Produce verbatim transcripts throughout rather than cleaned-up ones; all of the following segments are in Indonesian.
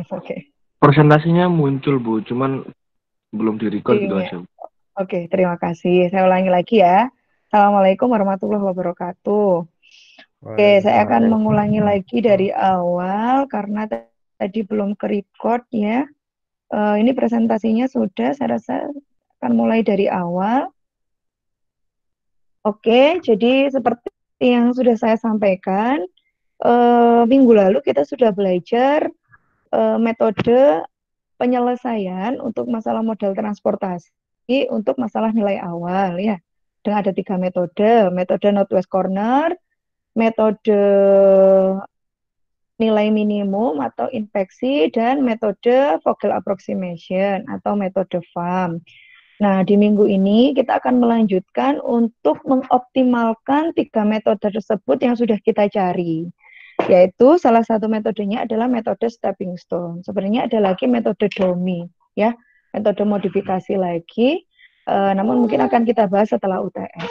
Oke. Persentasenya muncul Bu, cuman belum direcord gitu Iya. aja. Oke, terima kasih. Saya ulangi lagi ya. Assalamualaikum warahmatullahi wabarakatuh. Oke, saya akan Waalaikumsalam. mengulangi lagi dari awal karena t- tadi belum ke record ya. Eh, ini presentasinya sudah, saya rasa akan mulai dari awal. Oke, jadi seperti yang sudah saya sampaikan, eh, minggu lalu kita sudah belajar eh, metode penyelesaian untuk masalah modal transportasi untuk masalah nilai awal ya. Dan ada tiga metode, metode Northwest Corner, metode nilai minimum atau inspeksi, dan metode Vogel approximation atau metode F A M. Nah, di minggu ini kita akan melanjutkan untuk mengoptimalkan tiga metode tersebut yang sudah kita cari. Yaitu salah satu metodenya adalah metode stepping stone. Sebenarnya ada lagi metode domi, ya, metode modifikasi lagi. Uh, namun mungkin akan kita bahas setelah U T S.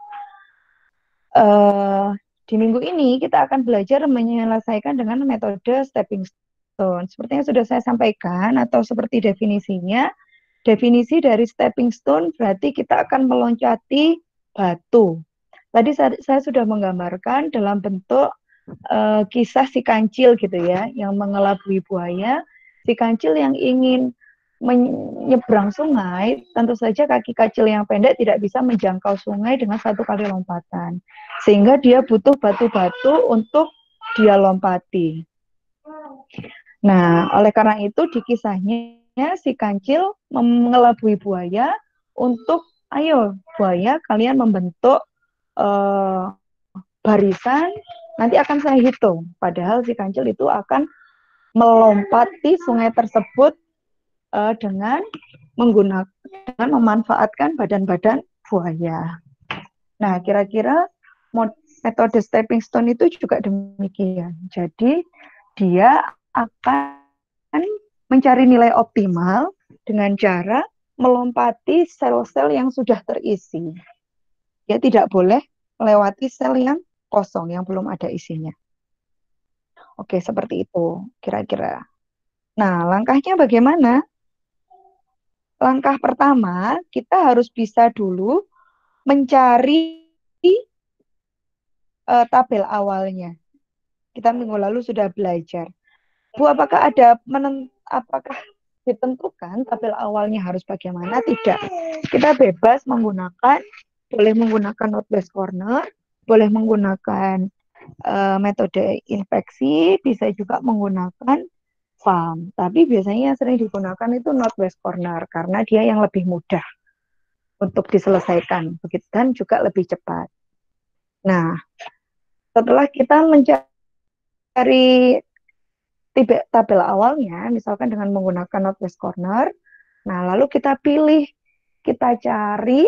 Uh, di minggu ini kita akan belajar menyelesaikan dengan metode stepping stone. Seperti yang sudah saya sampaikan atau seperti definisinya, definisi dari stepping stone berarti kita akan meloncati batu. Tadi saya, saya sudah menggambarkan dalam bentuk uh, kisah si kancil gitu ya, yang mengelabui buaya. Si kancil yang ingin menyeberang sungai, tentu saja kaki kecil yang pendek tidak bisa menjangkau sungai dengan satu kali lompatan. Sehingga dia butuh batu-batu untuk dia lompati. Nah, oleh karena itu di kisahnya si kancil mengelabui buaya untuk, ayo buaya kalian membentuk uh, barisan, nanti akan saya hitung. Padahal si kancil itu akan melompati sungai tersebut uh, dengan menggunakan, dengan memanfaatkan badan-badan buaya. Nah, kira-kira metode stepping stone itu juga demikian. Jadi, dia akan mencari nilai optimal dengan cara melompati sel-sel yang sudah terisi. Dia tidak boleh melewati sel yang kosong, yang belum ada isinya. Oke, seperti itu kira-kira. Nah, langkahnya bagaimana? Langkah pertama, kita harus bisa dulu mencari uh, tabel awalnya. Kita minggu lalu sudah belajar. Bu, apakah ada menent apakah ditentukan tabel awalnya harus bagaimana? Tidak. Kita bebas menggunakan, boleh menggunakan Northwest Corner, boleh menggunakan uh, metode inspeksi, bisa juga menggunakan F A M. Tapi biasanya yang sering digunakan itu Northwest Corner karena dia yang lebih mudah untuk diselesaikan, begitu, dan juga lebih cepat. Nah, setelah kita mencari tabel awalnya, misalkan dengan menggunakan Northwest Corner, nah lalu kita pilih, kita cari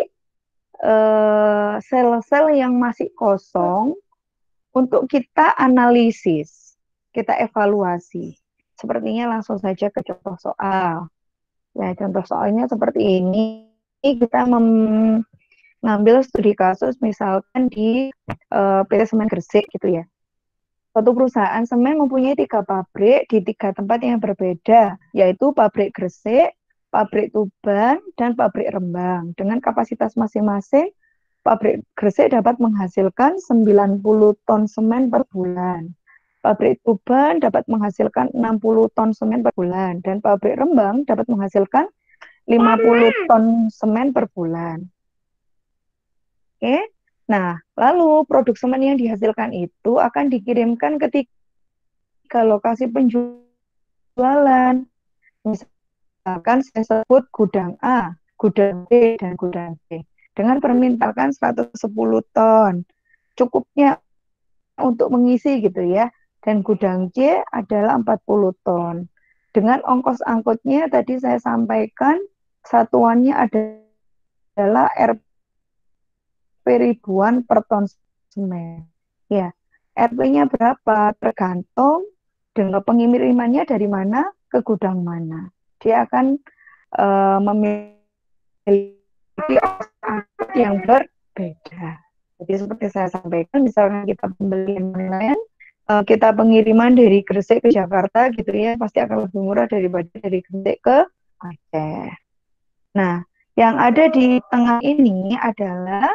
sel-sel uh, yang masih kosong untuk kita analisis, kita evaluasi. Sepertinya langsung saja ke contoh soal. Ya, contoh soalnya seperti ini. Kita mengambil studi kasus misalkan di uh, P T Semen Gresik gitu ya. Suatu perusahaan semen mempunyai tiga pabrik di tiga tempat yang berbeda, yaitu pabrik Gresik, pabrik Tuban, dan pabrik Rembang. Dengan kapasitas masing-masing, pabrik Gresik dapat menghasilkan sembilan puluh ton semen per bulan. Pabrik Tuban dapat menghasilkan enam puluh ton semen per bulan. Dan pabrik Rembang dapat menghasilkan lima puluh ton semen per bulan. Oke, nah lalu produk semen yang dihasilkan itu akan dikirimkan ke tiga lokasi penjualan. Misalkan saya sebut gudang A, gudang B, dan gudang C. Dengan permintaan seratus sepuluh ton. Cukupnya untuk mengisi gitu ya. Dan gudang C adalah empat puluh ton. Dengan ongkos angkutnya tadi saya sampaikan satuannya adalah R P ribuan per ton semen. Ya, R P-nya berapa? Tergantung dengan pengirimannya dari mana ke gudang mana. Dia akan uh, memiliki angkut yang berbeda. Jadi seperti saya sampaikan, misalnya kita pembelian penilaian uh, kita pengiriman dari Gresik ke Jakarta gitu ya, pasti akan lebih murah daripada dari Gresik ke Aceh. Nah, yang ada di tengah ini adalah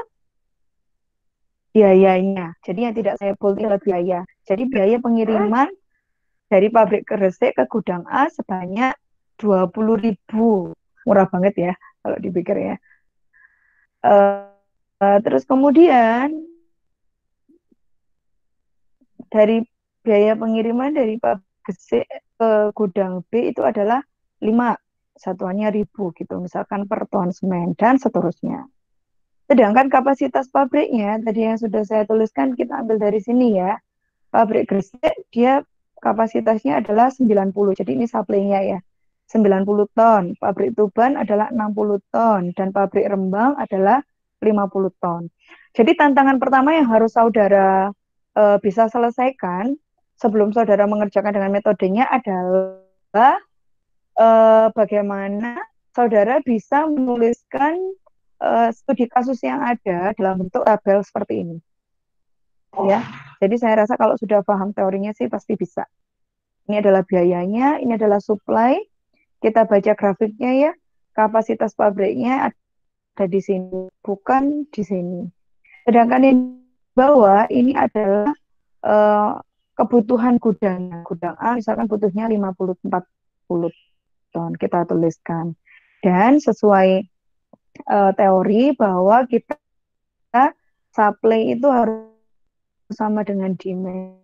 biayanya. Jadi yang tidak saya bold adalah biaya. Jadi biaya pengiriman dari pabrik Gresik ke gudang A sebanyak dua puluh ribu. Murah banget ya kalau dipikir ya. Uh, uh, terus kemudian dari biaya pengiriman dari pabrik Gresik ke gudang B itu adalah lima satuannya ribu gitu. Misalkan per ton semen dan seterusnya. Sedangkan kapasitas pabriknya tadi yang sudah saya tuliskan kita ambil dari sini ya. Pabrik Gresik dia kapasitasnya adalah sembilan puluh. Jadi ini supply-nya ya. sembilan puluh ton. Pabrik Tuban adalah enam puluh ton dan pabrik Rembang adalah lima puluh ton. Jadi tantangan pertama yang harus saudara uh, bisa selesaikan sebelum saudara mengerjakan dengan metodenya adalah uh, bagaimana saudara bisa menuliskan uh, studi kasus yang ada dalam bentuk tabel seperti ini. Ya, jadi saya rasa kalau sudah paham teorinya sih pasti bisa. Ini adalah biayanya, ini adalah supply. Kita baca grafiknya ya, kapasitas pabriknya ada di sini, bukan di sini. Sedangkan yang di bawah ini adalah uh, kebutuhan gudang. Gudang A misalkan butuhnya lima puluh empat puluh ton, kita tuliskan. Dan sesuai uh, teori bahwa kita supply itu harus sama dengan demand.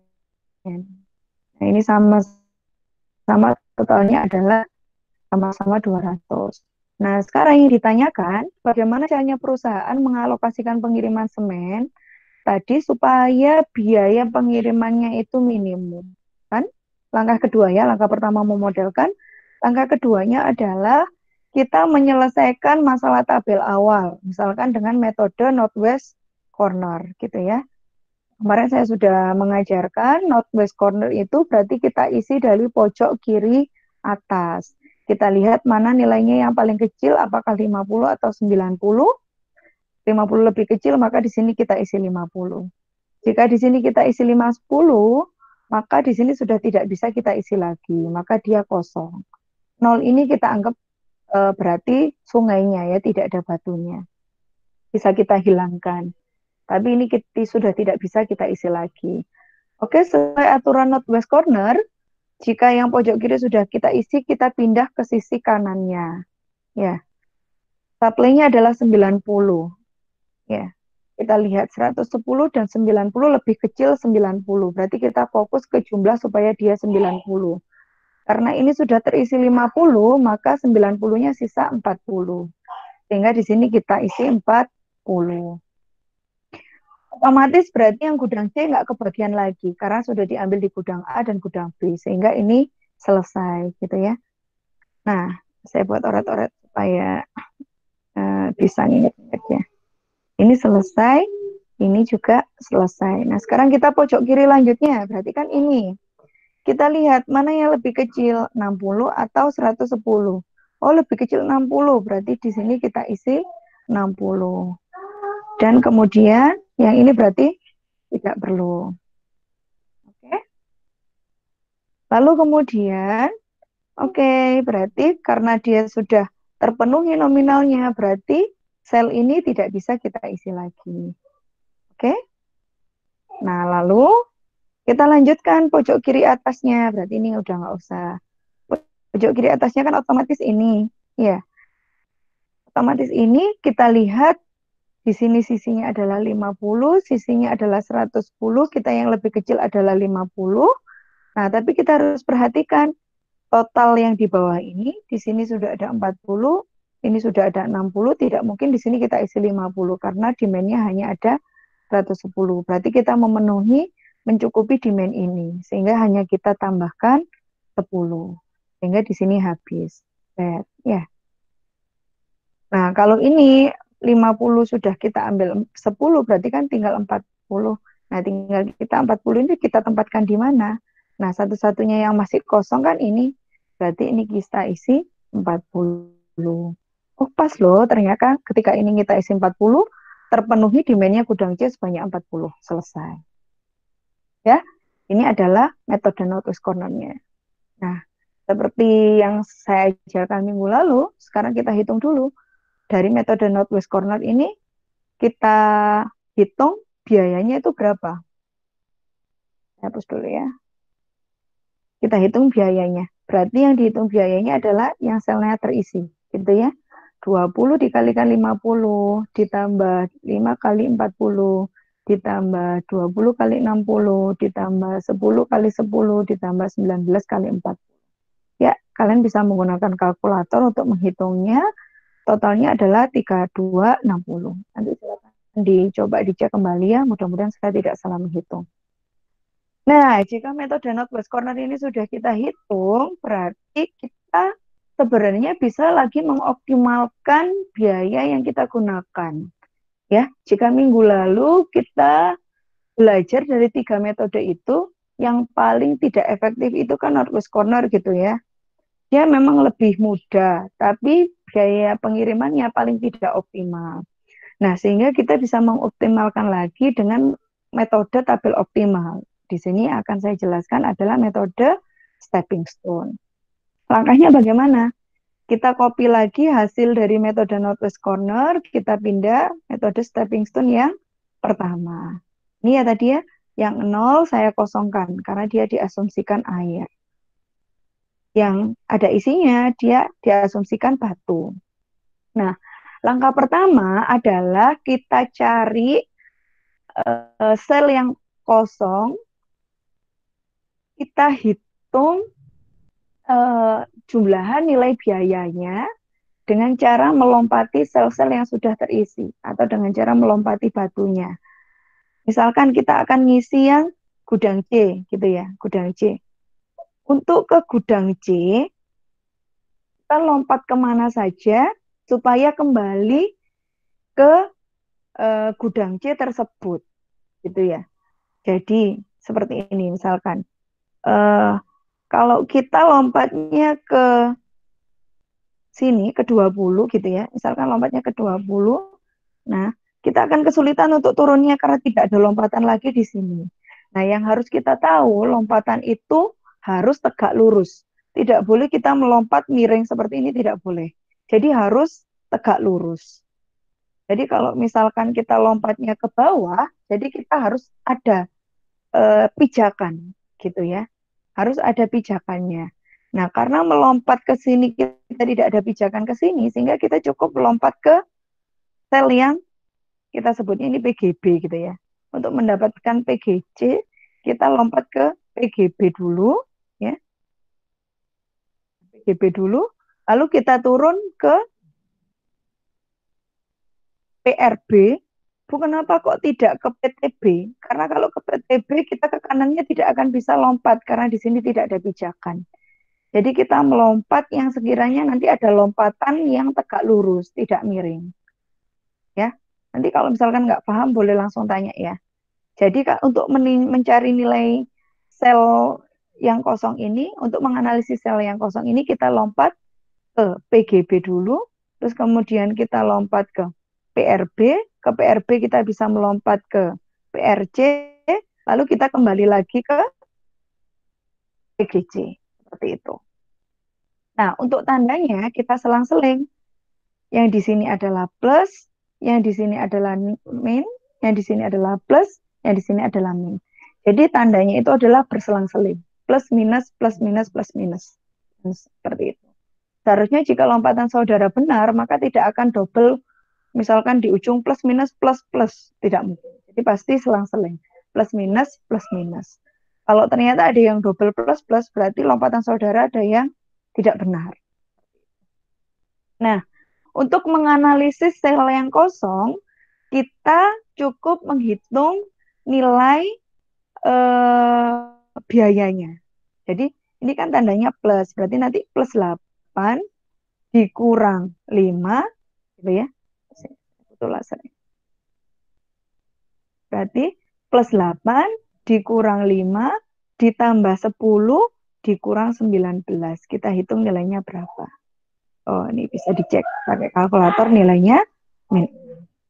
Nah, ini sama-sama totalnya adalah sama-sama dua ratus. Nah, sekarang yang ditanyakan, bagaimana caranya perusahaan mengalokasikan pengiriman semen tadi supaya biaya pengirimannya itu minimum. Kan? Langkah kedua ya, langkah pertama memodelkan. Langkah keduanya adalah kita menyelesaikan masalah tabel awal, misalkan dengan metode northwest corner gitu ya. Kemarin saya sudah mengajarkan northwest corner itu berarti kita isi dari pojok kiri atas. Kita lihat mana nilainya yang paling kecil, apakah lima puluh atau sembilan puluh. lima puluh lebih kecil, maka di sini kita isi lima puluh. Jika di sini kita isi lima puluh, maka di sini sudah tidak bisa kita isi lagi, maka dia kosong. Nol ini kita anggap e, berarti sungainya ya, tidak ada batunya. Bisa kita hilangkan. Tapi ini kita, sudah tidak bisa kita isi lagi. Oke, sesuai aturan northwest corner, jika yang pojok kiri sudah kita isi, kita pindah ke sisi kanannya. Ya, supply-nya adalah sembilan puluh. Ya, kita lihat seratus sepuluh dan sembilan puluh lebih kecil sembilan puluh. Berarti kita fokus ke jumlah supaya dia sembilan puluh. Karena ini sudah terisi lima puluh, maka sembilan puluh-nya sisa empat puluh. Sehingga di sini kita isi empat puluh. Otomatis berarti yang gudang C nggak kebagian lagi karena sudah diambil di gudang A dan gudang B sehingga ini selesai gitu ya. Nah, saya buat oret-oret supaya uh, bisa ingat-ingat ya. Ini selesai, ini juga selesai. Nah, sekarang kita pojok kiri lanjutnya, berarti kan ini. Kita lihat mana yang lebih kecil, enam puluh atau seratus sepuluh. Oh, lebih kecil enam puluh, berarti di sini kita isi enam puluh. Dan kemudian yang ini berarti tidak perlu. Oke. Lalu kemudian, oke, okay, berarti karena dia sudah terpenuhi nominalnya, berarti sel ini tidak bisa kita isi lagi. Oke. Okay? Nah, lalu kita lanjutkan pojok kiri atasnya. Berarti ini udah nggak usah. Pojok kiri atasnya kan otomatis ini. Ya. Otomatis ini kita lihat di sini sisinya adalah lima puluh, sisinya adalah seratus sepuluh, kita yang lebih kecil adalah lima puluh. Nah, tapi kita harus perhatikan total yang di bawah ini, di sini sudah ada empat puluh, ini sudah ada enam puluh, tidak mungkin di sini kita isi lima puluh karena demand-nya hanya ada seratus sepuluh. Berarti kita memenuhi, mencukupi demand ini, sehingga hanya kita tambahkan sepuluh. Sehingga di sini habis. Set. Ya. Nah, kalau ini lima puluh sudah kita ambil sepuluh, berarti kan tinggal empat puluh. Nah, tinggal kita empat puluh ini kita tempatkan di mana? Nah, satu-satunya yang masih kosong kan ini. Berarti ini kita isi empat puluh. Oh, pas loh. Ternyata ketika ini kita isi empat puluh, terpenuhi demand-nya gudang C sebanyak empat puluh. Selesai. Ya. Ini adalah metode Northwest Corner-nya. Nah, seperti yang saya ajarkan minggu lalu, sekarang kita hitung dulu. Dari metode Northwest Corner ini, kita hitung biayanya itu berapa. Saya hapus dulu ya. Kita hitung biayanya. Berarti yang dihitung biayanya adalah yang selnya terisi. Gitu ya. dua puluh dikalikan lima puluh, ditambah lima kali empat puluh, ditambah dua puluh kali enam puluh, ditambah sepuluh kali sepuluh, ditambah sembilan belas kali empat puluh. Ya, kalian bisa menggunakan kalkulator untuk menghitungnya. Totalnya adalah tiga ribu dua ratus enam puluh. Nanti silakan dicoba dicek kembali ya. Mudah-mudahan saya tidak salah menghitung. Nah, jika metode Northwest Corner ini sudah kita hitung, berarti kita sebenarnya bisa lagi mengoptimalkan biaya yang kita gunakan. Ya, jika minggu lalu kita belajar dari tiga metode itu, yang paling tidak efektif itu kan Northwest Corner gitu ya. Dia memang lebih mudah, tapi biaya pengirimannya paling tidak optimal. Nah, sehingga kita bisa mengoptimalkan lagi dengan metode tabel optimal. Di sini akan saya jelaskan adalah metode stepping stone. Langkahnya bagaimana? Kita copy lagi hasil dari metode Northwest Corner, kita pindah metode stepping stone yang pertama. Ini ya tadi ya, yang nol saya kosongkan karena dia diasumsikan air. Yang ada isinya, dia diasumsikan batu. Nah, langkah pertama adalah kita cari uh, sel yang kosong, kita hitung uh, jumlahan nilai biayanya dengan cara melompati sel-sel yang sudah terisi atau dengan cara melompati batunya. Misalkan kita akan ngisi yang gudang C, gitu ya, gudang C. Untuk ke gudang C, kita lompat kemana saja supaya kembali ke uh, gudang C tersebut, gitu ya. Jadi seperti ini, misalkan uh, kalau kita lompatnya ke sini ke dua puluh gitu ya, misalkan lompatnya ke dua puluh, nah kita akan kesulitan untuk turunnya karena tidak ada lompatan lagi di sini. Nah, yang harus kita tahu, lompatan itu harus tegak lurus. Tidak boleh kita melompat miring seperti ini, tidak boleh. Jadi harus tegak lurus. Jadi kalau misalkan kita lompatnya ke bawah, jadi kita harus ada e, pijakan gitu ya. Harus ada pijakannya. Nah, karena melompat ke sini kita tidak ada pijakan ke sini, sehingga kita cukup melompat ke sel yang kita sebutnya ini P G B gitu ya. Untuk mendapatkan P G C, kita lompat ke P G B dulu, ya. P G B dulu, lalu kita turun ke P R B. Bukan apa kok tidak ke P T B? Karena kalau ke P T B kita ke kanannya tidak akan bisa lompat karena di sini tidak ada pijakan. Jadi kita melompat yang sekiranya nanti ada lompatan yang tegak lurus, tidak miring. Ya, nanti kalau misalkan nggak paham boleh langsung tanya ya. Jadi untuk mencari nilai sel yang kosong ini, untuk menganalisis sel yang kosong ini kita lompat ke P G B dulu, terus kemudian kita lompat ke P R B, ke P R B kita bisa melompat ke P R C, lalu kita kembali lagi ke P G C, seperti itu. Nah, untuk tandanya kita selang-seling. Yang di sini adalah plus, yang di sini adalah min, yang di sini adalah plus, yang di sini adalah min. Jadi tandanya itu adalah berselang-seling. Plus, minus, plus, minus, plus, minus. Seperti itu. Seharusnya jika lompatan saudara benar, maka tidak akan double, misalkan di ujung plus, minus, plus, plus. Tidak mungkin. Jadi pasti selang-seling. Plus, minus, plus, minus. Kalau ternyata ada yang double plus, plus, berarti lompatan saudara ada yang tidak benar. Nah, untuk menganalisis sel yang kosong, kita cukup menghitung nilai eh, biayanya. Jadi ini kan tandanya plus, berarti nanti plus delapan dikurang lima, gitu ya. Berarti plus delapan dikurang lima ditambah sepuluh dikurang sembilan belas. Kita hitung nilainya berapa. Oh, ini bisa dicek pakai kalkulator nilainya. Min.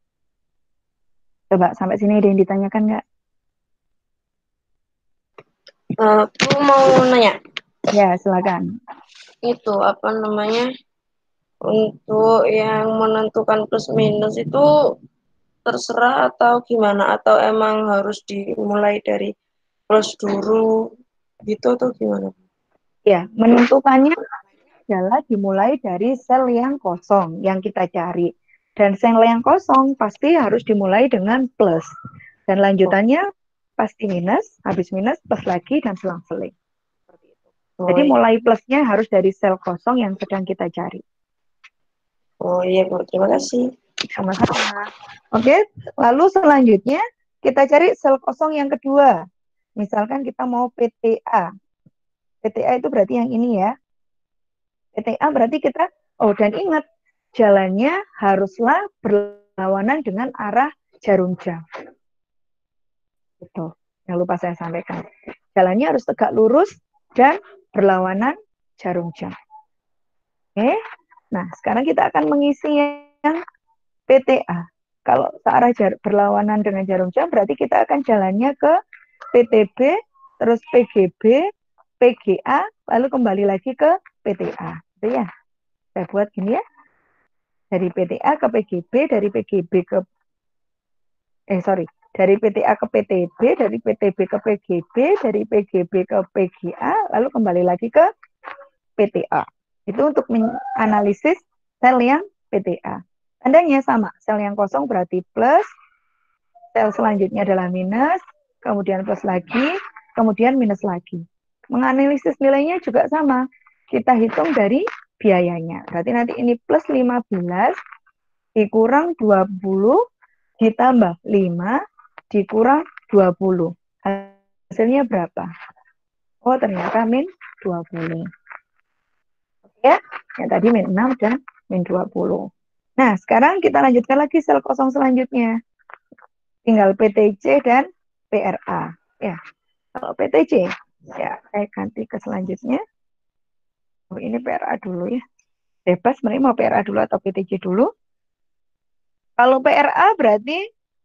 Coba sampai sini ada yang ditanyakan nggak? Uh, aku mau nanya. Ya, silakan. Itu apa namanya? Untuk yang menentukan plus minus itu terserah atau gimana? Atau emang harus dimulai dari plus dulu gitu atau gimana? Ya, menentukannya adalah dimulai dari sel yang kosong yang kita cari. Dan sel yang kosong pasti harus dimulai dengan plus. Dan lanjutannya pasti minus, habis minus, plus lagi, dan selang-seling. Oh, Jadi iya. mulai plusnya harus dari sel kosong yang sedang kita cari. Oh iya, Bu. Terima kasih. Sama-sama. Oke, lalu selanjutnya kita cari sel kosong yang kedua. Misalkan kita mau P T A. P T A itu berarti yang ini ya. P T A berarti kita, oh dan ingat, jalannya haruslah berlawanan dengan arah jarum jam. Itu yang lupa saya sampaikan. Jalannya harus tegak lurus dan berlawanan jarum jam. Oke, nah sekarang kita akan mengisi yang P T A. Kalau searah jar berlawanan dengan jarum jam, berarti kita akan jalannya ke P T B, terus P G B, P G A, lalu kembali lagi ke P T A. Itu ya. Saya buat gini ya. Dari P T A ke P G B, dari P G B ke eh sorry, dari P T A ke P T B, dari P T B ke P G B, dari P G B ke P G A, lalu kembali lagi ke P T A. Itu untuk menganalisis sel yang P T A. Tandanya sama, sel yang kosong berarti plus, sel selanjutnya adalah minus, kemudian plus lagi, kemudian minus lagi. Menganalisis nilainya juga sama. Kita hitung dari biayanya. Berarti nanti ini plus lima belas dikurang dua puluh ditambah lima dikurang dua puluh. Hasilnya berapa? Oh, ternyata min dua puluh. Ya, yang tadi min enam dan min dua puluh. Nah, sekarang kita lanjutkan lagi sel kosong selanjutnya. Tinggal P T C dan P R A. Ya, kalau P T C, ya saya ganti ke selanjutnya. Oh, ini P R A dulu ya. Bebas sebenarnya mau P R A dulu atau P T C dulu. Kalau P R A berarti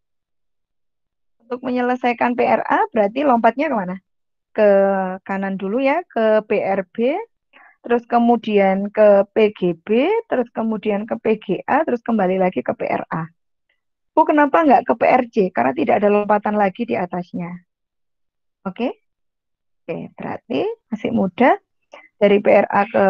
untuk menyelesaikan P R A berarti lompatnya kemana? Ke kanan dulu ya, ke P R B, terus kemudian ke P G B, terus kemudian ke P G A, terus kembali lagi ke P R A. Oh, kenapa nggak ke P R C? Karena tidak ada lompatan lagi di atasnya. Oke? Oke, berarti masih mudah. Dari P R A ke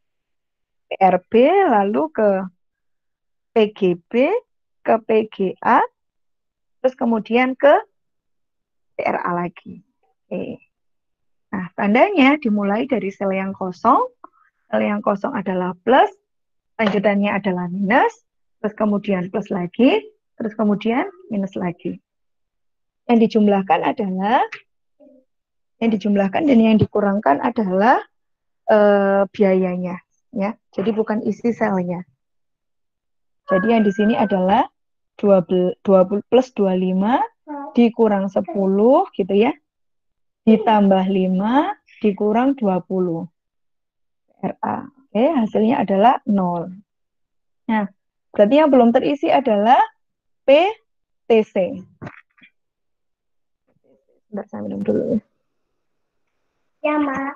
P R B, lalu ke P G B, ke P G A, terus kemudian ke P R A lagi. Oke. Nah, tandanya dimulai dari sel yang kosong. Sel yang kosong adalah plus, lanjutannya adalah minus, terus kemudian plus lagi, terus kemudian minus lagi. Yang dijumlahkan adalah, yang dijumlahkan dan yang dikurangkan adalah eh, biayanya, ya. Jadi bukan isi selnya. Jadi yang di sini adalah dua puluh, dua puluh plus dua puluh lima dikurang sepuluh gitu ya. Ditambah lima dikurang dua puluh. R A. Oke, hasilnya adalah nol. Nah, berarti yang belum terisi adalah P T C. Sebentar, saya minum dulu ya. Ya, Ma.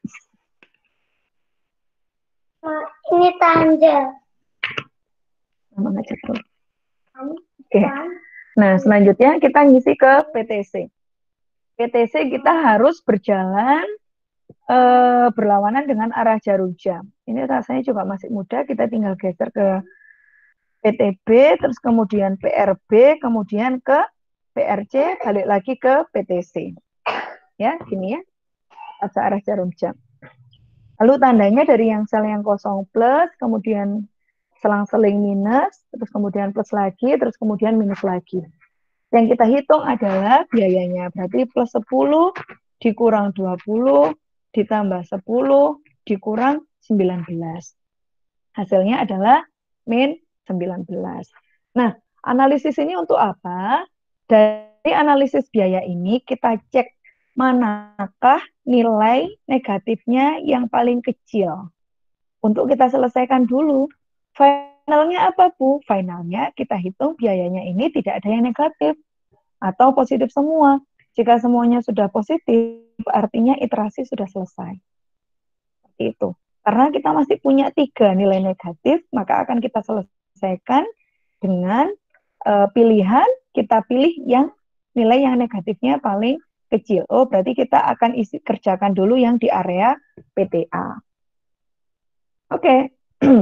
Ma, ini tanda. Sama ngecek dulu. Oke. Nah, selanjutnya kita ngisi ke P T C. P T C kita harus berjalan eh, berlawanan dengan arah jarum jam. Ini rasanya juga masih mudah, kita tinggal geser ke P T B, terus kemudian P R B, kemudian ke P R C, balik lagi ke P T C. Ya, gini ya, pada arah jarum jam. Lalu tandanya dari yang sel yang kosong plus, kemudian selang-seling minus, terus kemudian plus lagi, terus kemudian minus lagi. Yang kita hitung adalah biayanya, berarti plus sepuluh dikurang dua puluh, ditambah sepuluh, dikurang sembilan belas. Hasilnya adalah min sembilan belas. Nah, analisis ini untuk apa? Dari analisis biaya ini kita cek manakah nilai negatifnya yang paling kecil. Untuk kita selesaikan dulu. Finalnya apa, Bu? Finalnya kita hitung biayanya ini tidak ada yang negatif atau positif semua. Jika semuanya sudah positif, artinya iterasi sudah selesai. Seperti itu. Karena kita masih punya tiga nilai negatif, maka akan kita selesaikan dengan uh, pilihan, kita pilih yang nilai yang negatifnya paling kecil. Oh, berarti kita akan isi kerjakan dulu yang di area P T A. Oke. Okay.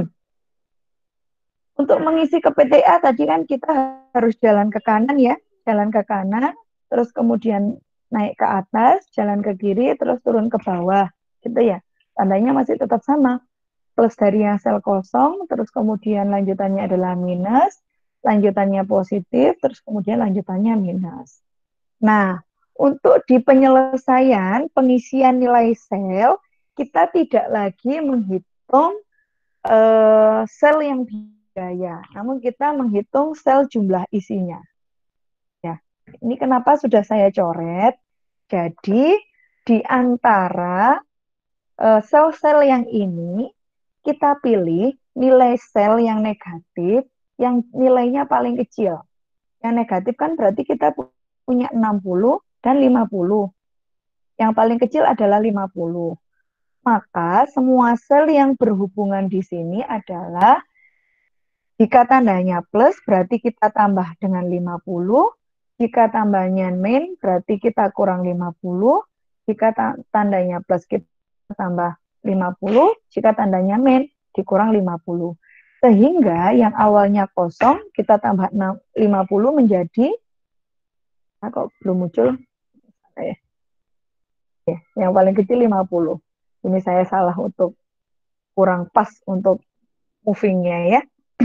Untuk mengisi ke P T A tadi kan kita harus jalan ke kanan ya, jalan ke kanan, terus kemudian naik ke atas, jalan ke kiri, terus turun ke bawah, gitu ya. Tandanya masih tetap sama, plus dari yang sel kosong, terus kemudian lanjutannya adalah minus, lanjutannya positif, terus kemudian lanjutannya minus. Nah, untuk di penyelesaian pengisian nilai sel, kita tidak lagi menghitung uh, sel yang biaya, namun kita menghitung sel jumlah isinya. Ya, ini kenapa sudah saya coret. Jadi di antara sel-sel uh, yang ini kita pilih nilai sel yang negatif, yang nilainya paling kecil. Yang negatif kan berarti kita punya enam puluh dan lima puluh. Yang paling kecil adalah lima puluh. Maka semua sel yang berhubungan di sini adalah jika tandanya plus, berarti kita tambah dengan lima puluh. Jika tambahnya min, berarti kita kurang lima puluh. Jika tandanya plus, kita tambah lima puluh. Jika tandanya min, dikurang lima puluh. Sehingga yang awalnya kosong, kita tambah lima puluh menjadi, nah kok belum muncul? Ya, yang paling kecil lima puluh. Ini saya salah untuk kurang pas untuk movingnya ya.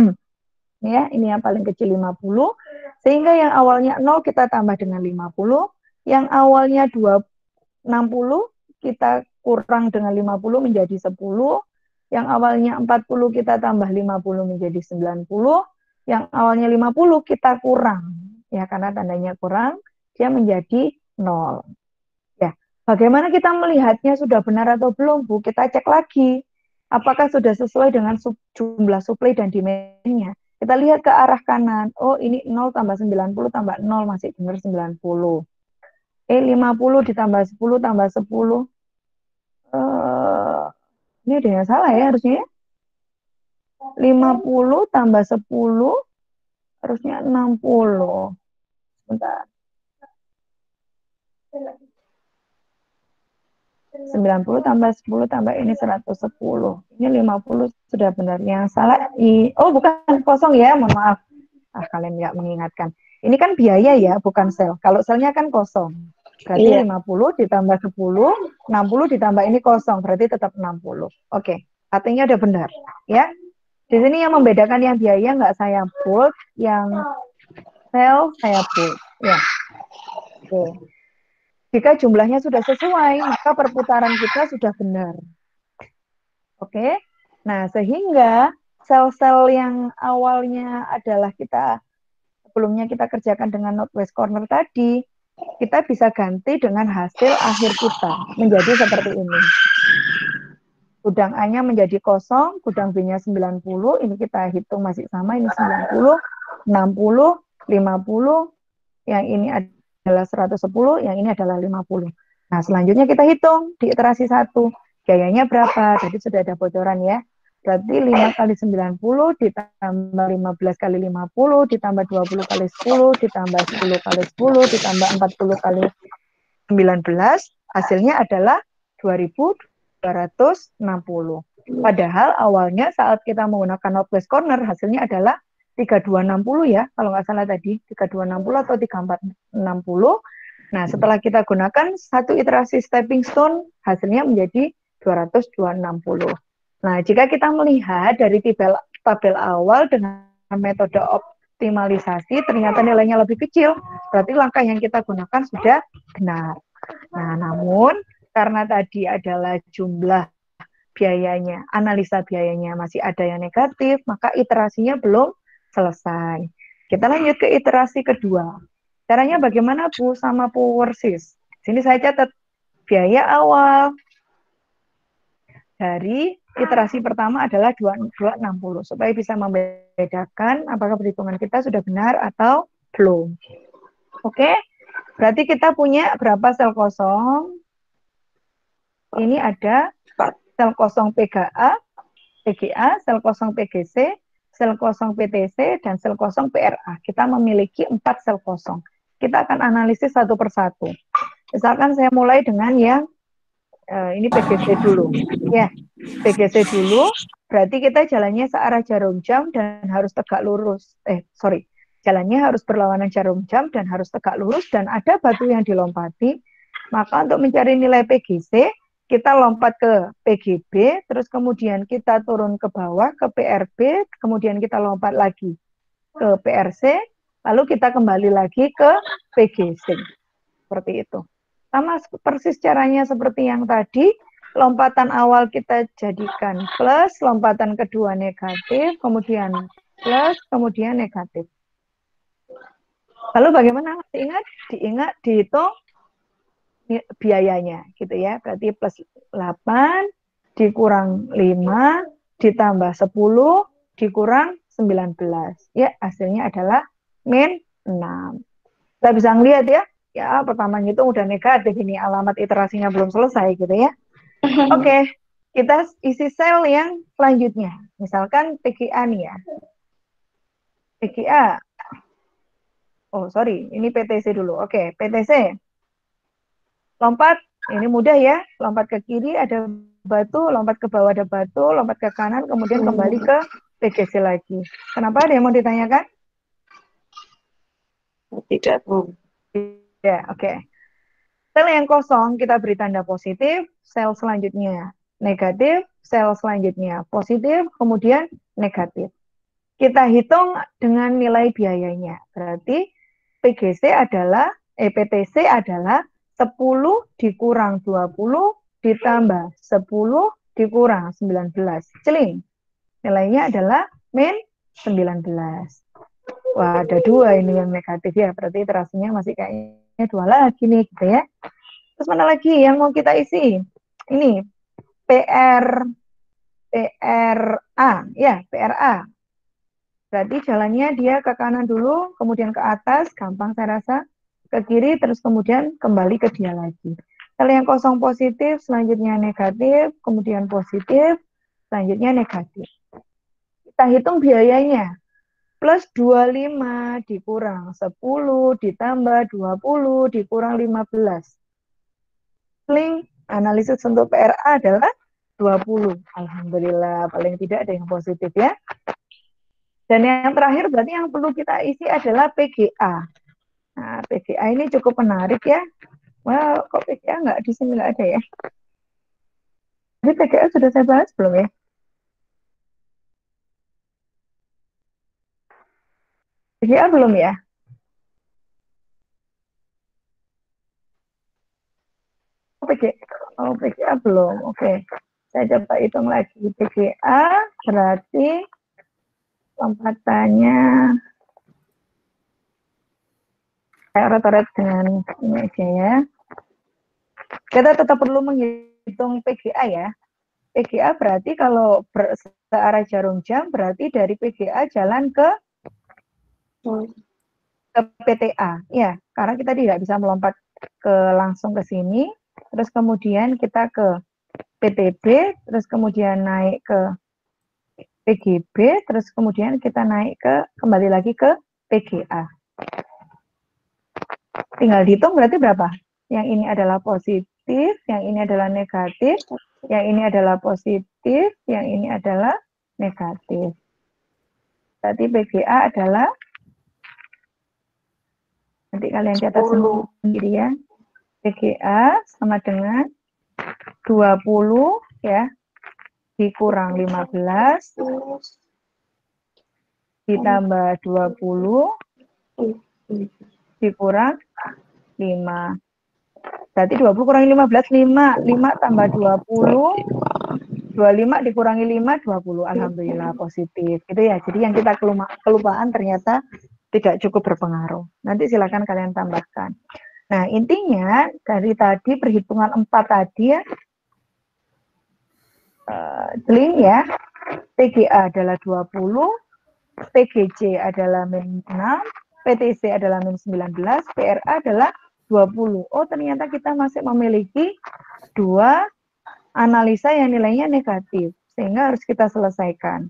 Ya, ini yang paling kecil lima puluh, sehingga yang awalnya nol kita tambah dengan lima puluh, yang awalnya enam puluh kita kurang dengan lima puluh menjadi sepuluh, yang awalnya empat puluh kita tambah lima puluh menjadi sembilan puluh, yang awalnya lima puluh kita kurang, ya karena tandanya kurang, dia menjadi nol. Ya, bagaimana kita melihatnya sudah benar atau belum, Bu? Kita cek lagi, apakah sudah sesuai dengan jumlah supply dan demand-nya. Kita lihat ke arah kanan. Oh, ini nol tambah sembilan puluh tambah nol masih benar sembilan puluh. Eh, lima puluh ditambah sepuluh tambah sepuluh. Uh, ini ada yang salah ya harusnya. lima puluh tambah sepuluh harusnya enam puluh. Sebentar. sembilan puluh tambah sepuluh tambah ini seratus sepuluh. Ini lima puluh sudah benar. Yang salah, i... oh bukan kosong ya, mohon maaf. Ah, kalian nggak mengingatkan. Ini kan biaya ya, bukan sel. Kalau selnya kan kosong. Berarti iya. lima puluh ditambah sepuluh, enam puluh ditambah ini kosong. Berarti tetap enam puluh. Oke, artinya udah benar. Ya. Di sini yang membedakan yang biaya nggak saya bold, yang sel saya bold. Ya. Oke. Jika jumlahnya sudah sesuai, maka perputaran kita sudah benar. Oke? Nah, sehingga sel-sel yang awalnya adalah kita, sebelumnya kita kerjakan dengan northwest corner tadi, kita bisa ganti dengan hasil akhir kita, menjadi seperti ini. Gudang A-nya menjadi kosong, gudang B-nya sembilan puluh, ini kita hitung masih sama, ini sembilan puluh, enam puluh, lima puluh, yang ini ada adalah seratus sepuluh, yang ini adalah lima puluh. Nah, selanjutnya kita hitung di iterasi satu. Biayanya berapa? Tadi sudah ada bocoran ya. Berarti lima kali sembilan puluh ditambah lima belas kali lima puluh, ditambah dua puluh kali sepuluh, ditambah sepuluh kali sepuluh, ditambah empat puluh kali sembilan belas, hasilnya adalah dua ribu dua ratus enam puluh. Padahal awalnya saat kita menggunakan northwest corner, hasilnya adalah tiga ribu dua ratus enam puluh ya, kalau nggak salah tadi, tiga ribu dua ratus enam puluh atau tiga ribu empat ratus enam puluh. Nah, setelah kita gunakan satu iterasi stepping stone, hasilnya menjadi dua ratus dua ratus enam puluh. Nah, jika kita melihat dari tabel, tabel awal dengan metode optimalisasi, ternyata nilainya lebih kecil, berarti langkah yang kita gunakan sudah benar. Nah, namun, karena tadi adalah jumlah biayanya, analisa biayanya masih ada yang negatif, maka iterasinya belum selesai. Kita lanjut ke iterasi kedua. Caranya bagaimana, Bu? Sama persis. Sini saya catat biaya awal dari iterasi pertama adalah dua ribu dua ratus enam puluh, supaya bisa membedakan apakah perhitungan kita sudah benar atau belum. Oke? Berarti kita punya berapa sel kosong? Ini ada sel kosong P G A, P G A, sel kosong P G C, sel kosong P T C, dan sel kosong P R A. Kita memiliki empat sel kosong. Kita akan analisis satu persatu. Misalkan saya mulai dengan yang uh, ini P G C dulu. Ya, P G C dulu. Berarti kita jalannya searah jarum jam dan harus tegak lurus. Eh, sorry. Jalannya harus berlawanan jarum jam dan harus tegak lurus dan ada batu yang dilompati. Maka untuk mencari nilai P G C, kita lompat ke P G B, terus kemudian kita turun ke bawah ke P R B, kemudian kita lompat lagi ke P R C, lalu kita kembali lagi ke P G C. Seperti itu. Sama persis caranya seperti yang tadi, lompatan awal kita jadikan plus, lompatan kedua negatif, kemudian plus, kemudian negatif. Lalu bagaimana? Masih ingat? Diingat, dihitung biayanya gitu ya. Berarti plus delapan dikurang lima ditambah sepuluh dikurang sembilan belas. Ya, hasilnya adalah min enam. Kita bisa ngelihat ya. Ya, pertama ngitung udah negatif ini, alamat iterasinya belum selesai gitu ya. Oke, okay, kita isi sel yang selanjutnya. Misalkan P G A nih ya. P G A. Oh, sorry, ini P T C dulu. Oke, okay, P T C. Lompat, ini mudah ya. Lompat ke kiri ada batu, lompat ke bawah ada batu, lompat ke kanan, kemudian kembali ke P G C lagi. Kenapa? Ada yang mau ditanyakan? Tidak, Bu. Ya, oke. Okay. Sel yang kosong kita beri tanda positif, sel selanjutnya negatif, sel selanjutnya positif, kemudian negatif. Kita hitung dengan nilai biayanya. Berarti P G C adalah, eh, P T C adalah sepuluh dikurang dua puluh ditambah sepuluh dikurang sembilan belas. Celing. Nilainya adalah min sembilan belas. Wah, ada dua ini yang negatif ya. Berarti iterasinya masih kayaknya dua lagi nih gitu ya. Terus mana lagi yang mau kita isi? Ini P R P R A ya, P R A. Berarti jalannya dia ke kanan dulu, kemudian ke atas, gampang saya rasa. Ke kiri, terus kemudian kembali ke dia lagi. Sel yang kosong positif, selanjutnya negatif, kemudian positif, selanjutnya negatif. Kita hitung biayanya. Plus dua puluh lima dikurang sepuluh ditambah dua puluh dikurang lima belas. Link analisis untuk P R A adalah dua puluh. Alhamdulillah, paling tidak ada yang positif ya. Dan yang terakhir berarti yang perlu kita isi adalah P G A. Nah, P G A ini cukup menarik ya. Wah, kok P G A nggak di sini nggak ada ya? Jadi P G A sudah saya bahas belum ya? P G A belum ya? Oh, P G A, oh, P G A belum. Oke, saya coba hitung lagi. P G A berarti lompatannya saya oret-oret dengan ini aja ya. Kita tetap perlu menghitung P G A ya. P G A berarti kalau searah jarum jam berarti dari P G A jalan ke ke P T A ya, karena kita tidak bisa melompat ke langsung ke sini, terus kemudian kita ke P T B, terus kemudian naik ke P G B, terus kemudian kita naik ke kembali lagi ke P G A. Tinggal dihitung berarti berapa? Yang ini adalah positif, yang ini adalah negatif, yang ini adalah positif, yang ini adalah negatif. Berarti P G A adalah, nanti kalian catat sendiri ya. P G A sama dengan dua puluh ya, dikurang lima belas, ditambah dua puluh, dikurang lima. Berarti dua puluh kurangi lima belas, lima. lima tambah dua puluh, dua puluh lima dikurangi lima, dua puluh. Alhamdulillah positif. Gitu ya. Jadi yang kita kelupaan ternyata tidak cukup berpengaruh. Nanti silakan kalian tambahkan. Nah, intinya dari tadi perhitungan empat tadi ya. Uh, Jeling ya. P G A adalah dua puluh, P G C adalah min enam, P T C adalah min sembilan belas, P R A adalah dua puluh. Oh, ternyata kita masih memiliki dua analisa yang nilainya negatif, sehingga harus kita selesaikan.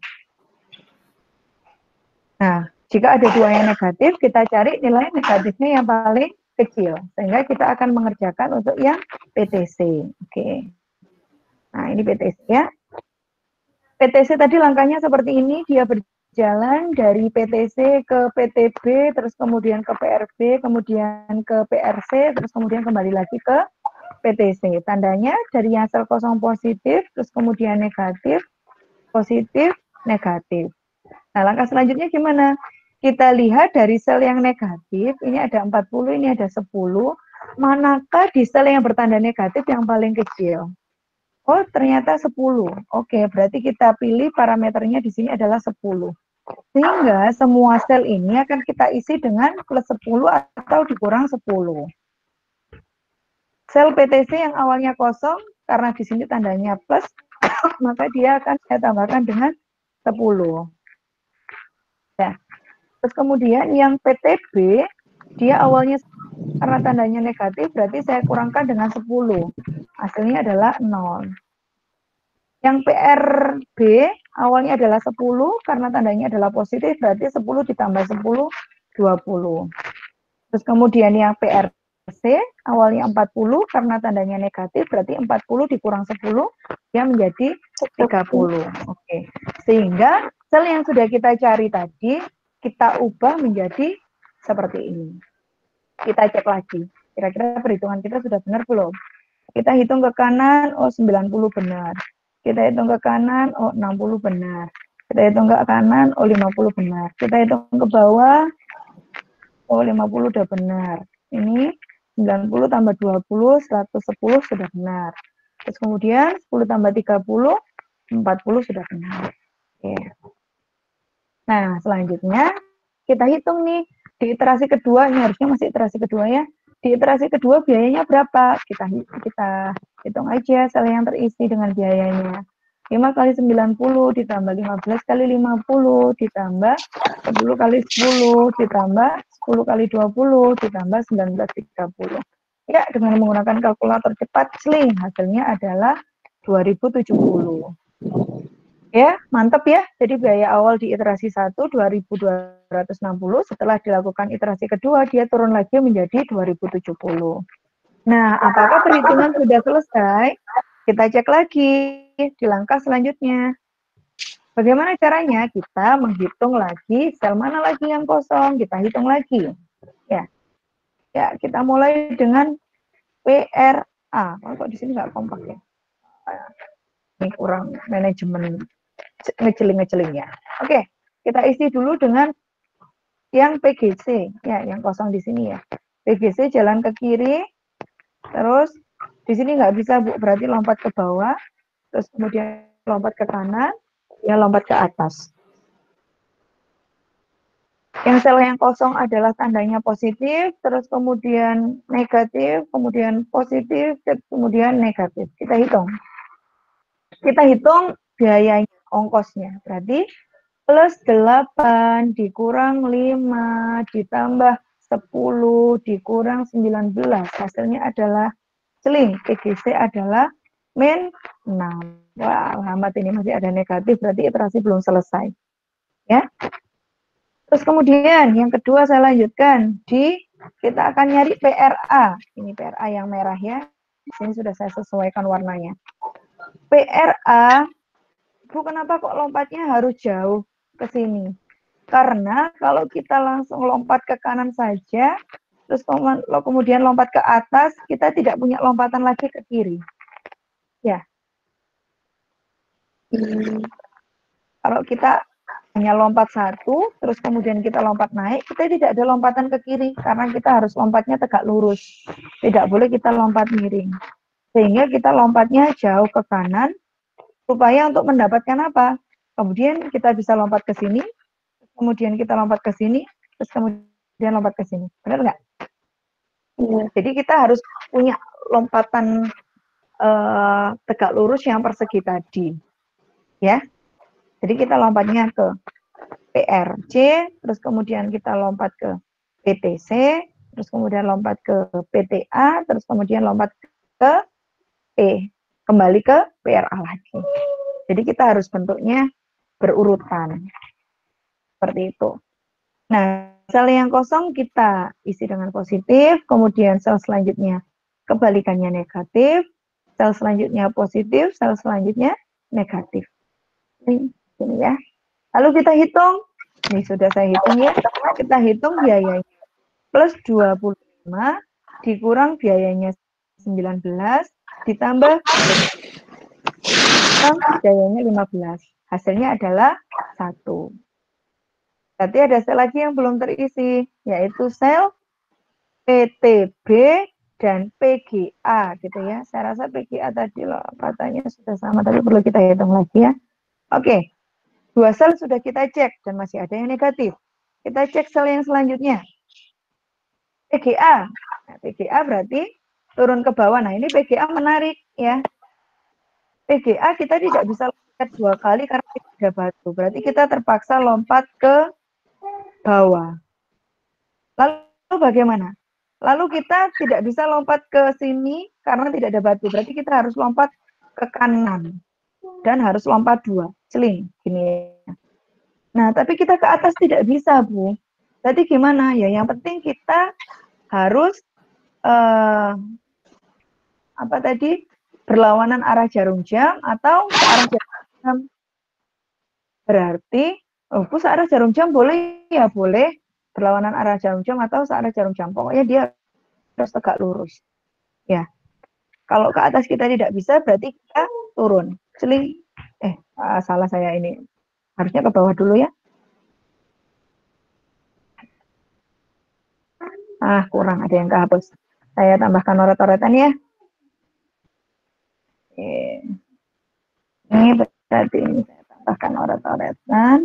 Nah, jika ada dua yang negatif, kita cari nilai negatifnya yang paling kecil, sehingga kita akan mengerjakan untuk yang P T C. Oke. Nah, ini P T C ya. P T C tadi langkahnya seperti ini, dia berjalan dari P T C ke P T B, terus kemudian ke P R B, kemudian ke P R C, terus kemudian kembali lagi ke P T C. Tandanya dari yang sel kosong positif, terus kemudian negatif, positif, negatif. Nah, langkah selanjutnya gimana? Kita lihat dari sel yang negatif, ini ada empat puluh, ini ada sepuluh. Manakah di sel yang bertanda negatif yang paling kecil? Oh, ternyata sepuluh. Oke, berarti kita pilih parameternya di sini adalah sepuluh. Sehingga semua sel ini akan kita isi dengan plus sepuluh atau dikurang sepuluh. Sel P T C yang awalnya kosong, karena di sini tandanya plus, maka dia akan saya tambahkan dengan sepuluh. Ya. Terus kemudian yang P T B, dia awalnya karena tandanya negatif, berarti saya kurangkan dengan sepuluh. Hasilnya adalah nol. Yang P R B awalnya adalah sepuluh, karena tandanya adalah positif, berarti sepuluh ditambah sepuluh, dua puluh. Terus kemudian yang P R C awalnya empat puluh, karena tandanya negatif, berarti empat puluh dikurang sepuluh, dia menjadi tiga puluh. Oke. Sehingga sel yang sudah kita cari tadi, kita ubah menjadi seperti ini. Kita cek lagi. Kira-kira perhitungan kita sudah benar belum? Kita hitung ke kanan, oh sembilan puluh benar. Kita hitung ke kanan, oh enam puluh benar. Kita hitung ke kanan, oh lima puluh benar. Kita hitung ke bawah, oh lima puluh udah benar. Ini sembilan puluh tambah dua puluh, seratus sepuluh sudah benar. Terus kemudian sepuluh tambah tiga puluh, empat puluh sudah benar. Oke. Nah, selanjutnya kita hitung nih, di iterasi kedua, ini harusnya masih iterasi kedua ya. Di iterasi kedua biayanya berapa? Kita kita hitung aja sel yang terisi dengan biayanya. lima kali sembilan puluh ditambah lima belas kali lima puluh ditambah sepuluh kali sepuluh ditambah sepuluh kali dua puluh ditambah sembilan belas tiga puluh. Ya, dengan menggunakan kalkulator cepat, sling, hasilnya adalah dua ribu tujuh puluh. Ya, mantap ya. Jadi biaya awal di iterasi satu dua ribu dua ratus enam puluh, setelah dilakukan iterasi kedua dia turun lagi menjadi dua ribu tujuh puluh. Nah, apakah perhitungan sudah selesai? Kita cek lagi di langkah selanjutnya. Bagaimana caranya? Kita menghitung lagi sel mana lagi yang kosong, kita hitung lagi. Ya. Ya, kita mulai dengan P R A. Oh, kok di sini nggak kompak ya? Ini kurang manajemen ngeceling-ngeceling ya. Oke, kita isi dulu dengan yang P G C, ya, yang kosong di sini ya. P G C jalan ke kiri, terus di sini nggak bisa Bu, berarti lompat ke bawah, terus kemudian lompat ke kanan, ya lompat ke atas. Yang sel yang kosong adalah tandanya positif, terus kemudian negatif, kemudian positif, kemudian negatif. Kita hitung. Kita hitung biayanya, ongkosnya. Berarti plus delapan dikurang lima ditambah sepuluh dikurang sembilan belas. Hasilnya adalah celing. P G C adalah min enam. Wah, alamat ini masih ada negatif, berarti iterasi belum selesai. Ya. Terus kemudian yang kedua saya lanjutkan di kita akan nyari P R A. Ini P R A yang merah ya. Di sini sudah saya sesuaikan warnanya. P R A, Bu, kenapa kok lompatnya harus jauh ke sini? Karena kalau kita langsung lompat ke kanan saja, terus kemudian lompat ke atas, kita tidak punya lompatan lagi ke kiri. Ya. Hmm. Kalau kita hanya lompat satu, terus kemudian kita lompat naik, kita tidak ada lompatan ke kiri, karena kita harus lompatnya tegak lurus. Tidak boleh kita lompat miring. Sehingga kita lompatnya jauh ke kanan, supaya untuk mendapatkan apa? Kemudian kita bisa lompat ke sini, kemudian kita lompat ke sini, terus kemudian lompat ke sini. Benar nggak? Ya. Jadi kita harus punya lompatan uh, tegak lurus yang persegi tadi. Ya. Jadi kita lompatnya ke P R C, terus kemudian kita lompat ke P T C, terus kemudian lompat ke P T A, terus kemudian lompat ke P, kembali ke P R A lagi. Jadi kita harus bentuknya berurutan. Seperti itu. Nah, sel yang kosong kita isi dengan positif, kemudian sel selanjutnya kebalikannya negatif, sel selanjutnya positif, sel selanjutnya negatif. Ini, ini ya. Lalu kita hitung, ini sudah saya hitung ya, kita hitung biayanya. Plus dua puluh lima dikurang biayanya sembilan belas, ditambah biayanya lima belas. Hasilnya adalah satu. Berarti ada sel lagi yang belum terisi, yaitu sel P T B dan P G A gitu ya. Saya rasa P G A tadi loh katanya sudah sama, tapi perlu kita hitung lagi ya. Oke, dua sel sudah kita cek dan masih ada yang negatif. Kita cek sel yang selanjutnya. P G A. Nah, P G A berarti turun ke bawah. Nah, ini P G A menarik ya. P G A kita tidak bisa lompat dua kali karena tidak ada batu. Berarti kita terpaksa lompat ke bawah. Lalu bagaimana? Lalu kita tidak bisa lompat ke sini karena tidak ada batu. Berarti kita harus lompat ke kanan. Dan harus lompat dua. Celing. Gini. Nah, tapi kita ke atas tidak bisa, Bu. Jadi gimana? Ya, yang penting kita harus eh, apa tadi? Berlawanan arah jarum jam atau arah jarum jam. Berarti, oh, Bu, searah jarum jam boleh? Ya, boleh. Berlawanan arah jarum jam atau searah jarum jam. Pokoknya dia harus tegak lurus. Ya. Kalau ke atas kita tidak bisa, berarti kita turun. Celing. Eh, uh, salah saya ini. Harusnya ke bawah dulu ya. Ah, kurang. Ada yang kehapus. Saya tambahkan oret-oretan ya. Oke. Ini berarti ini saya tambahkan oret-oretan.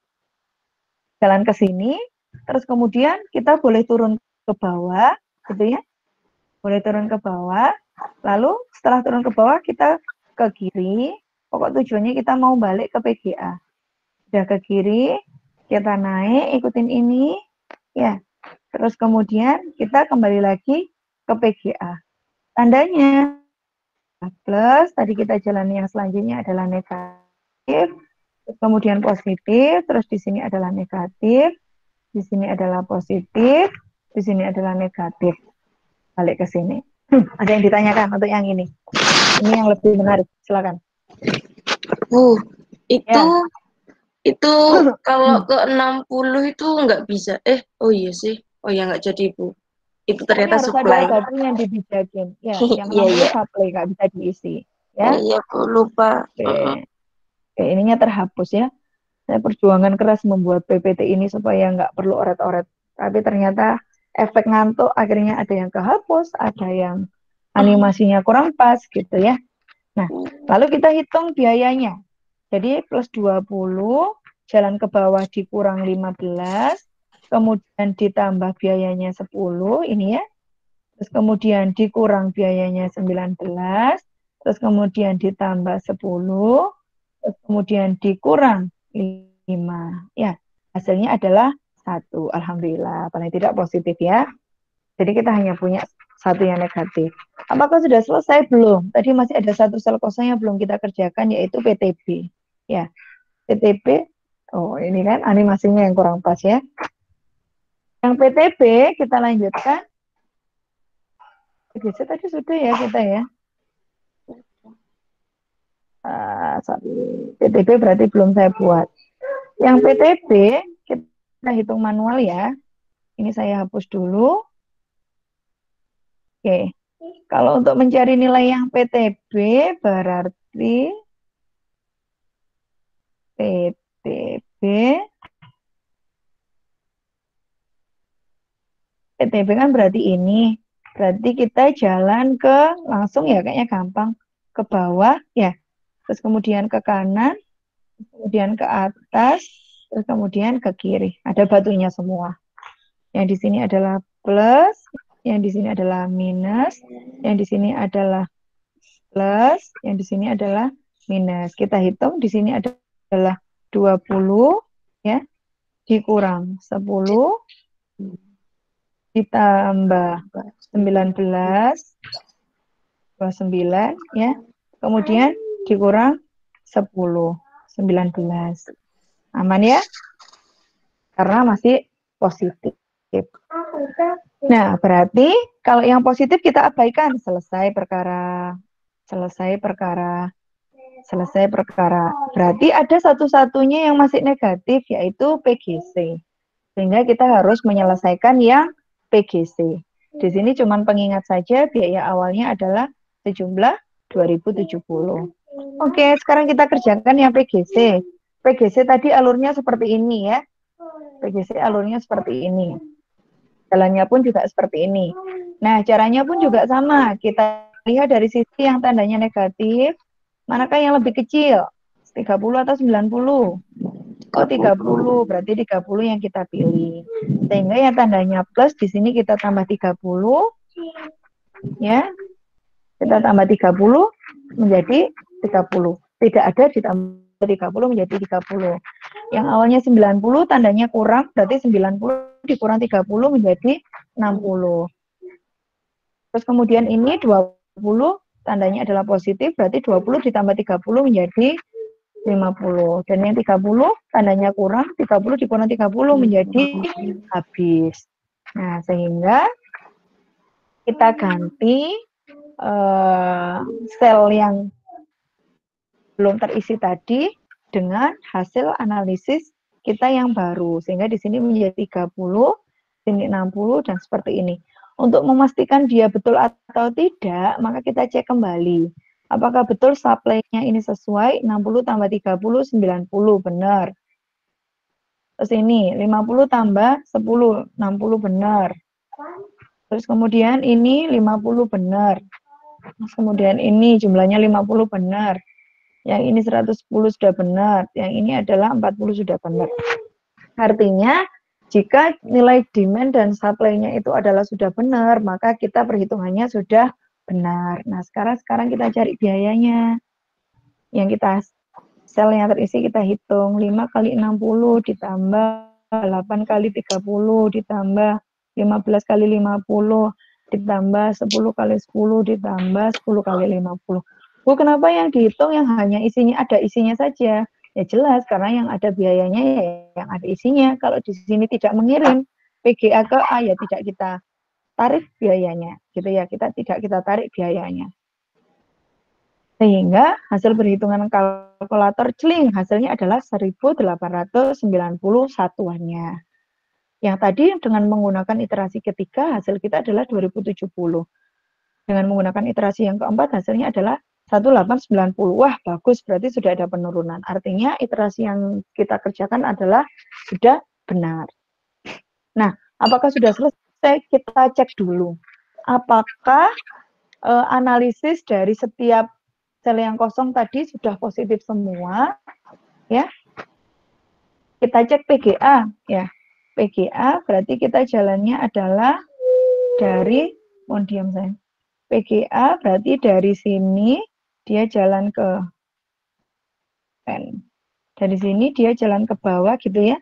Jalan ke sini. Terus kemudian kita boleh turun ke bawah. Gitu ya. Boleh turun ke bawah. Lalu setelah turun ke bawah kita ke kiri. Pokok tujuannya kita mau balik ke P G A. Sudah ke kiri, kita naik, ikutin ini. Ya. Terus kemudian kita kembali lagi ke P G A. Tandanya plus, tadi kita jalani yang selanjutnya adalah negatif. Terus kemudian positif, terus di sini adalah negatif. Di sini adalah positif. Di sini adalah negatif. Balik ke sini. Hmm, ada yang ditanyakan untuk yang ini. Ini yang lebih menarik, silakan. Bu, itu Ya. itu kalau ke enam puluh itu nggak bisa. Eh, oh iya sih. Oh ya nggak jadi, Bu. Itu Ini ternyata harus supply. ada batu yang dibijakin. Ya, yang Iya, enam puluh iya. supply, nggak bisa diisi. Oh, Ya. iya, Bu, lupa. Oke. Uh-uh. Oke, ininya terhapus ya. Saya perjuangan keras membuat P P T ini supaya nggak perlu oret-oret. Tapi ternyata efek ngantuk akhirnya ada yang kehapus, ada yang animasinya kurang pas gitu ya. Nah, lalu kita hitung biayanya. Jadi plus dua puluh, jalan ke bawah dikurang lima belas, kemudian ditambah biayanya sepuluh, ini ya. Terus kemudian dikurang biayanya sembilan belas, terus kemudian ditambah sepuluh, terus kemudian dikurang lima. Ya, hasilnya adalah satu. Alhamdulillah, paling tidak positif ya. Jadi kita hanya punya satu yang negatif. Apakah sudah selesai? Belum. Tadi masih ada satu sel kosong yang belum kita kerjakan, yaitu P T B. Ya, P T B. Oh, ini kan animasinya yang kurang pas ya. Yang P T B kita lanjutkan. P T B tadi sudah ya kita ya. Uh, sorry. P T B berarti belum saya buat. Yang P T B kita hitung manual ya. Ini saya hapus dulu. Oke. Kalau untuk mencari nilai yang P T B berarti P T B P T B kan berarti ini. Berarti kita jalan ke langsung ya kayaknya gampang ke bawah ya. Terus kemudian ke kanan, kemudian ke atas, terus kemudian ke kiri. Ada batunya semua. Yang di sini adalah plus, yang di sini adalah minus, yang di sini adalah plus, yang di sini adalah minus. Kita hitung di sini adalah dua puluh ya, dikurang sepuluh, ditambah sembilan belas, dua puluh sembilan, ya. Kemudian dikurang sepuluh, sembilan belas. Aman ya? Karena masih positif. Nah, berarti kalau yang positif kita abaikan. Selesai perkara, selesai perkara, selesai perkara. Berarti ada satu-satunya yang masih negatif, yaitu P G C. Sehingga kita harus menyelesaikan yang P G C. Di sini cuma pengingat saja, biaya awalnya adalah sejumlah dua ribu tujuh puluh. Oke, sekarang kita kerjakan yang P G C. P G C tadi alurnya seperti ini ya. P G C alurnya seperti ini. Jalannya pun juga seperti ini. Nah, caranya pun juga sama. Kita lihat dari sisi yang tandanya negatif, manakah yang lebih kecil? tiga puluh atau sembilan puluh? Oh, tiga puluh. Berarti tiga puluh yang kita pilih. Sehingga yang tandanya plus, di sini kita tambah tiga puluh. Ya. Kita tambah tiga puluh menjadi tiga puluh. Tidak ada ditambah tiga puluh menjadi tiga puluh. Yang awalnya sembilan puluh tandanya kurang, berarti sembilan puluh dikurang tiga puluh menjadi enam puluh. Terus kemudian ini dua puluh tandanya adalah positif, berarti dua puluh ditambah tiga puluh menjadi lima puluh. Dan yang tiga puluh tandanya kurang, tiga puluh dikurang tiga puluh menjadi habis. Nah, sehingga kita ganti uh, sel yang belum terisi tadi dengan hasil analisis kita yang baru. Sehingga di sini menjadi tiga puluh, sini enam puluh, dan seperti ini. Untuk memastikan dia betul atau tidak, maka kita cek kembali. Apakah betul supply-nya ini sesuai, enam puluh tambah tiga puluh, sembilan puluh, benar. Terus ini, lima puluh tambah sepuluh, enam puluh, benar. Terus kemudian ini lima puluh, benar. Terus kemudian ini jumlahnya lima puluh, benar. Yang ini seratus sepuluh sudah benar, yang ini adalah empat puluh sudah benar. Artinya, jika nilai demand dan supply-nya itu adalah sudah benar, maka kita perhitungannya sudah benar. Nah, sekarang sekarang kita cari biayanya. Yang kita sel yang terisi kita hitung, lima kali enam puluh ditambah delapan kali tiga puluh ditambah lima belas kali lima puluh ditambah sepuluh kali sepuluh ditambah sepuluh kali lima puluh. Bu, kenapa yang dihitung yang hanya isinya ada isinya saja? Ya jelas, karena yang ada biayanya ya yang ada isinya. Kalau di sini tidak mengirim P G A ke A, ya tidak kita tarik biayanya. Gitu ya, kita tidak kita tarik biayanya. Sehingga hasil perhitungan kalkulator celing, hasilnya adalah seribu delapan ratus sembilan puluh satuannya. Yang tadi dengan menggunakan iterasi ketiga, hasil kita adalah dua ribu tujuh puluh. Dengan menggunakan iterasi yang keempat, hasilnya adalah seribu delapan ratus sembilan puluh. Wah, bagus, berarti sudah ada penurunan. Artinya iterasi yang kita kerjakan adalah sudah benar. Nah, apakah sudah selesai? Kita cek dulu. Apakah e, analisis dari setiap sel yang kosong tadi sudah positif semua? Ya. Kita cek P G A, ya. P G A berarti kita jalannya adalah dari, mohon diam saya. P G A berarti dari sini dia jalan ke N. Dari sini dia jalan ke bawah gitu ya.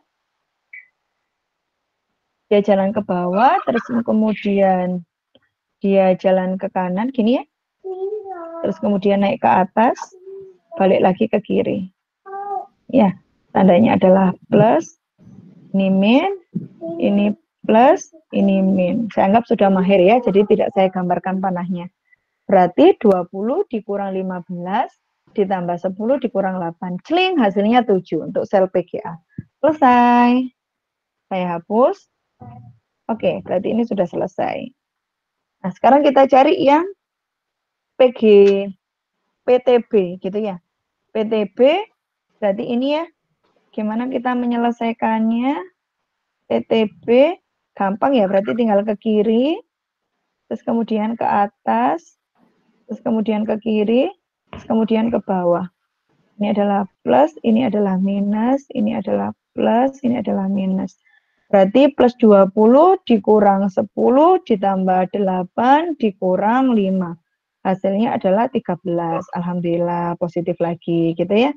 Dia jalan ke bawah, terus kemudian dia jalan ke kanan gini ya. Terus kemudian naik ke atas, balik lagi ke kiri. Ya, tandanya adalah plus, ini min, ini plus, ini min. Saya anggap sudah mahir ya, jadi tidak saya gambarkan panahnya. Berarti dua puluh dikurang lima belas ditambah sepuluh dikurang delapan. Celing, hasilnya tujuh untuk sel P G A. Selesai. Saya hapus. Oke, berarti ini sudah selesai. Nah, sekarang kita cari yang P G, P T B gitu ya. P T B berarti ini ya. Gimana kita menyelesaikannya? P T B gampang ya, berarti tinggal ke kiri, terus kemudian ke atas, terus kemudian ke kiri, terus kemudian ke bawah. Ini adalah plus, ini adalah minus, ini adalah plus, ini adalah minus. Berarti plus dua puluh dikurang sepuluh ditambah delapan dikurang lima. Hasilnya adalah tiga belas. Alhamdulillah positif lagi gitu ya.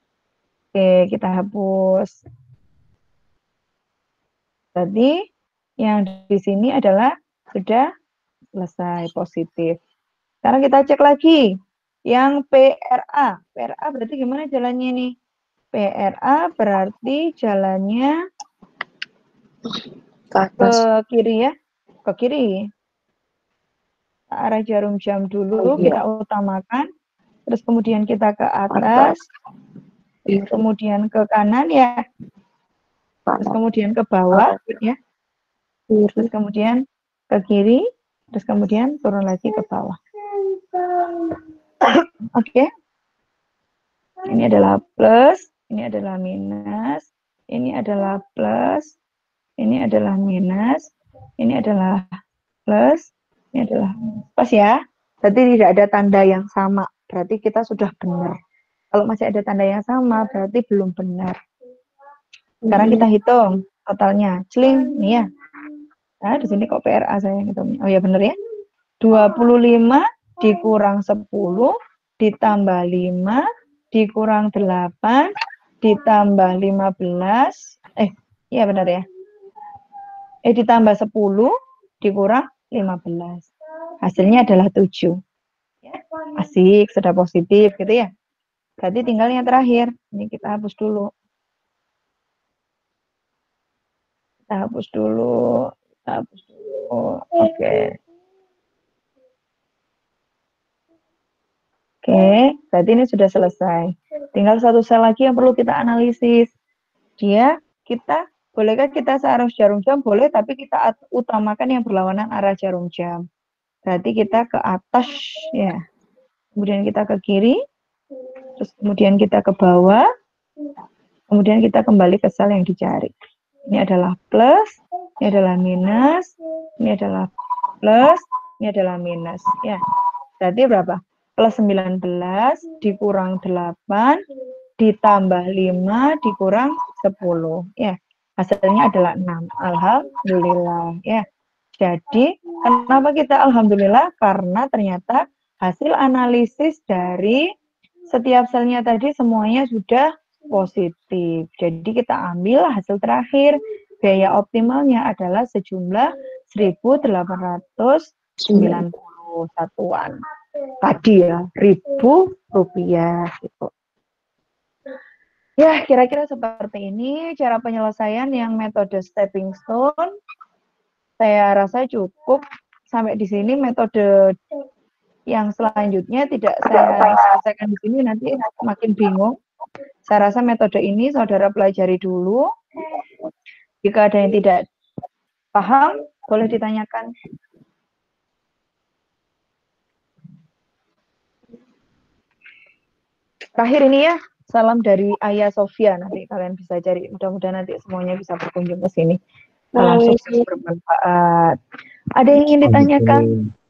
Oke, kita hapus. Berarti Yang di sini adalah sudah selesai positif. Sekarang kita cek lagi. Yang P R A. P R A berarti gimana jalannya nih? P R A berarti jalannya Ke ke atas. kiri ya. Ke kiri. Ke arah jarum jam dulu Oh, iya. kita utamakan. Terus kemudian kita ke Atas. atas. Terus Kiri. kemudian ke kanan ya. Terus Kanan. kemudian ke bawah ya. Kiri. Terus kemudian ke kiri. Terus kemudian turun lagi ke bawah. Oke. Okay. Ini adalah plus, ini adalah minus, ini adalah plus, ini adalah minus, ini adalah plus, ini adalah minus. Pas ya? Berarti tidak ada tanda yang sama. Berarti kita sudah benar. Kalau masih ada tanda yang sama, berarti belum benar. Sekarang kita hitung totalnya. Celing, nih ya. Nah, di sini kok P R A saya hitungnya. Oh ya benar ya. dua puluh lima dikurang sepuluh ditambah lima dikurang delapan ditambah lima belas. Eh, iya benar ya. Eh ditambah sepuluh dikurang lima belas. Hasilnya adalah tujuh. Ya, asik, sudah positif gitu ya. Berarti tinggal yang terakhir. Ini kita hapus dulu. Kita hapus dulu. Kita hapus dulu. Oke. Okay. Oke, berarti ini sudah selesai. Tinggal satu sel lagi yang perlu kita analisis. Dia, kita, bolehkah kita searah jarum jam? Boleh, tapi kita utamakan yang berlawanan arah jarum jam. Berarti kita ke atas, ya. Kemudian kita ke kiri, terus kemudian kita ke bawah, kemudian kita kembali ke sel yang dicari. Ini adalah plus, ini adalah minus, ini adalah plus, ini adalah minus. Ya, berarti berapa? Plus sembilan belas dikurang delapan ditambah lima dikurang sepuluh. Ya, hasilnya adalah enam. Alhamdulillah. Ya, jadi kenapa kita alhamdulillah? Karena ternyata hasil analisis dari setiap selnya tadi semuanya sudah positif. Jadi kita ambil hasil terakhir. Biaya optimalnya adalah sejumlah seribu delapan ratus sembilan puluh satuan. Tadi ya, ribu rupiah gitu. Ya, kira-kira seperti ini cara penyelesaian yang metode stepping stone. Saya rasa cukup sampai di sini. Metode yang selanjutnya tidak saya selesaikan di sini, nanti makin bingung. Saya rasa metode ini saudara pelajari dulu. Jika ada yang tidak paham, boleh ditanyakan. Terakhir ini ya, salam dari Ayah Sofia. Nanti kalian bisa cari. Mudah-mudahan nanti semuanya bisa berkunjung ke sini. Salam sukses bermanfaat. Ada yang ingin ditanyakan?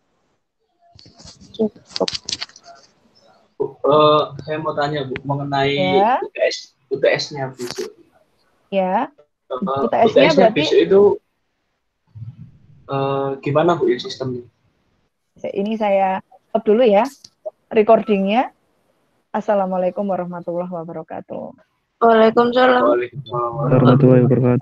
Bu, uh, saya mau tanya Bu mengenai ya. U T S, U T S-nya besok. Ya. Uh, U T S-nya berarti besok itu uh, gimana Bu ya sistemnya? Ini saya stop dulu ya recordingnya. Assalamualaikum warahmatullahi wabarakatuh. Waalaikumsalam Waalaikumsalam warahmatullahi wabarakatuh.